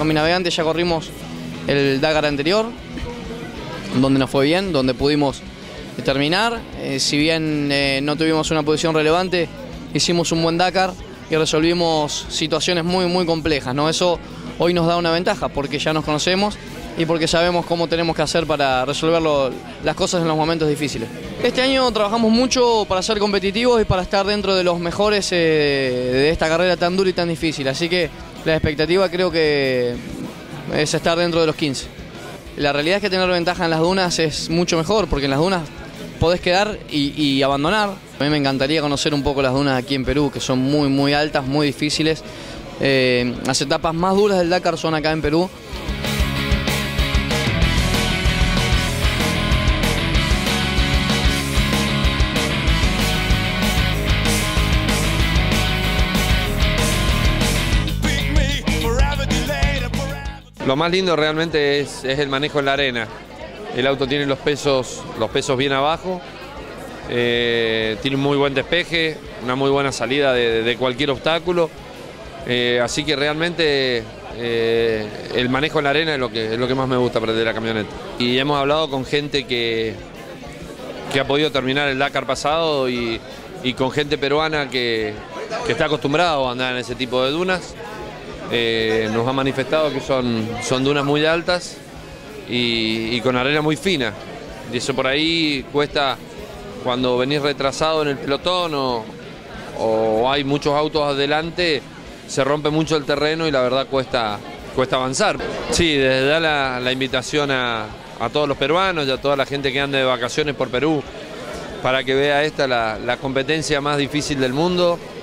mi navegante ya corrimos el Dakar anterior, donde nos fue bien, donde pudimos terminar. Si bien no tuvimos una posición relevante, hicimos un buen Dakar y resolvimos situaciones muy complejas, ¿no? Eso hoy nos da una ventaja porque ya nos conocemos y porque sabemos cómo tenemos que hacer para resolver las cosas en los momentos difíciles. Este año trabajamos mucho para ser competitivos y para estar dentro de los mejores de esta carrera tan dura y tan difícil, así que la expectativa creo que es estar dentro de los 15. La realidad es que tener ventaja en las dunas es mucho mejor, porque en las dunas podés quedar y abandonar. A mí me encantaría conocer un poco las dunas aquí en Perú, que son muy altas, muy difíciles. Las etapas más duras del Dakar son acá en Perú. Lo más lindo realmente es el manejo en la arena. El auto tiene los pesos bien abajo, tiene un muy buen despeje, una muy buena salida de cualquier obstáculo. Así que realmente el manejo en la arena es lo que más me gusta de la camioneta. Y hemos hablado con gente que ha podido terminar el Dakar pasado y con gente peruana que está acostumbrada a andar en ese tipo de dunas. Nos ha manifestado que son dunas muy altas y con arena muy fina. Y eso por ahí cuesta, cuando venís retrasado en el pelotón o hay muchos autos adelante, se rompe mucho el terreno y la verdad cuesta avanzar. Sí, desde da la invitación a todos los peruanos y a toda la gente que anda de vacaciones por Perú para que vea esta la competencia más difícil del mundo.